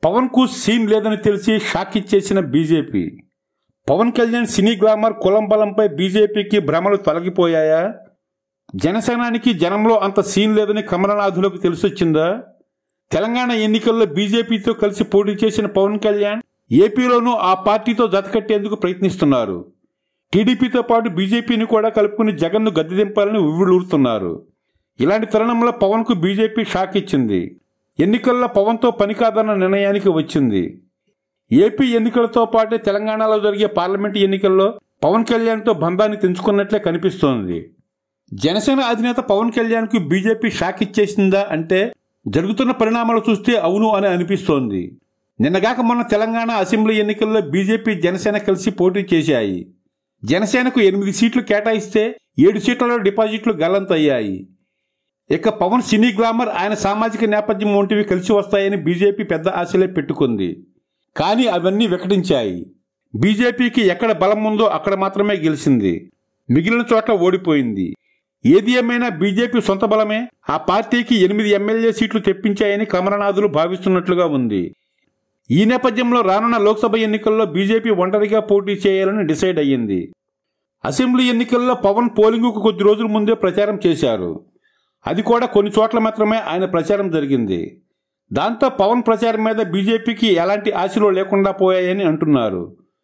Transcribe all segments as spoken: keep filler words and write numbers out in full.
పవన్ కు సీన్ లేదని తెలిసి షాక్ ఇచ్చేసిన BJP. Pawan Kalyan cine glamour కులం బలంపై బీజేపీకి భ్రమలు తొలగిపోయాయా? జనసేనానికి జనంలో అంత సీన్ లేదని కమలనాథులకు తెలిసొచ్చిందా? తెలంగాణ ఎన్నికల్లో బీజేపీతో కలిసి పోటీ చేసిన పవన్ కళ్యాణ్ ఏపీలోనూ ఆ పార్టీతో జతకట్టేందుకు ప్రయత్నిస్తున్నారు. టీడీపీతో పాటు బీజేపీని కూడా కలుపుకుని జగన్ను గద్దెదింపాలని ఉవ్విళూరుతున్నారు. ఇలాంటి తరుణంలో పవన్ కు బీజేపీ షాక్ ఇచ్చింది. ఎన్నికల్లో పవన్తో పని కాదన్న నిర్ణయానికి వచ్చింది. ఏపీ ఎన్నికలతో పాటే తెలంగాణలో జరిగే పార్లమెంటు ఎన్నికల్లో పవన్ కళ్యాణ్తో బంధాన్ని తెంచుకున్నట్లే కనిపిస్తోంది. జనసేన అధినేత పవన్ కళ్యాణ్ కు బీజేపీ షాక్ ఇచ్చేసిందా అంటే జరుగుతున్న పరిణామాలు చూస్తే అవును అని అనిపిస్తోంది. నిన్నగాక మొన్న తెలంగాణ అసెంబ్లీ ఎన్నికల్లో బీజేపీ జనసేన కలిసి పోటీ చేశాయి. జనసేనకు ఎనిమిది సీట్లు కేటాయిస్తే ఏడు సీట్లలో డిపాజిట్లు గల్లంతయ్యాయి. ఇక పవన్ సినీ గ్లామర్, ఆయన సామాజిక నేపథ్యం వంటివి కలిసి వస్తాయని బీజేపీ పెద్ద ఆశలే పెట్టుకుంది. కానీ అవన్నీ వికటించాయి. బీజేపీకి ఎక్కడ బలం ఉందో అక్కడ మాత్రమే గెలిచింది, మిగిలిన చోట్ల ఓడిపోయింది. ఏది ఏమైనా బీజేపీ సొంత బలమే ఆ పార్టీకి ఎనిమిది ఎమ్మెల్యే సీట్లు తెప్పించాయని కమలనాథులు భావిస్తున్నట్లుగా ఉంది. ఈ నేపథ్యంలో రానున్న లోక్సభ ఎన్నికల్లో బీజేపీ ఒంటరిగా పోటీ చేయాలని డిసైడ్ అయ్యింది. అసెంబ్లీ ఎన్నికల్లో పవన్ పోలింగుకు కొద్ది రోజుల ముందే ప్రచారం చేశారు. అది కూడా కొన్ని చోట్ల మాత్రమే ఆయన ప్రచారం జరిగింది. దాంతో పవన్ ప్రచారం మీద బీజేపీకి ఎలాంటి ఆశలు లేకుండా పోయాయని అంటున్నారు.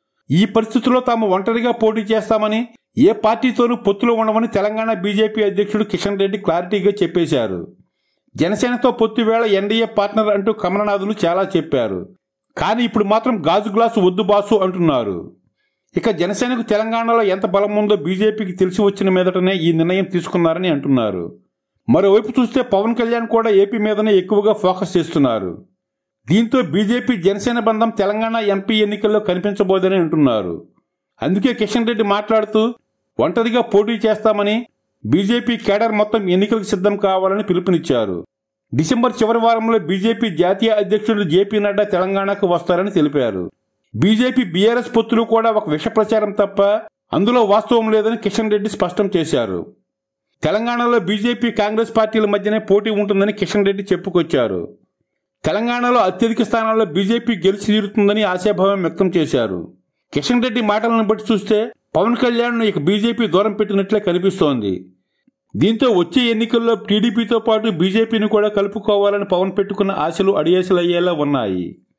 ఈ పరిస్థితుల్లో తాము ఒంటరిగా పోటీ చేస్తామని, ఏ పార్టీతోనూ పొత్తులో ఉండమని తెలంగాణ బీజేపీ అధ్యక్షుడు కిషన్ రెడ్డి క్లారిటీగా చెప్పేశారు. జనసేనతో పొత్తు వేళ ఎన్డీఏ పార్ట్నర్ అంటూ కమలనాథులు చాలా చెప్పారు. కానీ ఇప్పుడు మాత్రం గాజు గ్లాసు వద్దు బాసు అంటున్నారు. ఇక జనసేనకు తెలంగాణలో ఎంత బలం ఉందో బీజేపీకి తెలిసి వచ్చిన మీదటనే ఈ నిర్ణయం తీసుకున్నారని అంటున్నారు. మరోవైపు చూస్తే పవన్ కళ్యాణ్ కూడా ఏపీ మీదనే ఎక్కువగా ఫోకస్ చేస్తున్నారు. దీంతో బీజేపీ జనసేన బంధం తెలంగాణ ఎంపీ ఎన్నికల్లో కనిపించబోదని అంటున్నారు. అందుకే కిషన్ రెడ్డి మాట్లాడుతూ ఒంటరిగా పోటీ చేస్తామని, బీజేపీ కేడర్ మొత్తం ఎన్నికలకు సిద్ధం కావాలని పిలుపునిచ్చారు. డిసెంబర్ చివరి వారంలో బీజేపీ జాతీయ అధ్యక్షుడు జేపీ నడ్డా తెలంగాణకు వస్తారని తెలిపారు. బీజేపీ బీఆర్ఎస్ పొత్తులు కూడా ఒక విష ప్రచారం తప్ప అందులో వాస్తవం లేదని కిషన్ రెడ్డి స్పష్టం చేశారు. తెలంగాణలో బీజేపీ కాంగ్రెస్ పార్టీల మధ్యనే పోటీ ఉంటుందని కిషన్ రెడ్డి చెప్పుకొచ్చారు. తెలంగాణలో అత్యధిక స్థానాల్లో బీజేపీ గెలిచి తీరుతుందని ఆశాభావం వ్యక్తం చేశారు. కిషన్ రెడ్డి మాటలను బట్టి చూస్తే పవన్ కళ్యాణ్ను ఇక బీజేపీ దూరం పెట్టినట్లే కనిపిస్తోంది. దీంతో వచ్చే ఎన్నికల్లో టీడీపీతో పాటు బీజేపీని కూడా కలుపుకోవాలని పవన్ పెట్టుకున్న ఆశలు అడియాసలయ్యేలా ఉన్నాయి.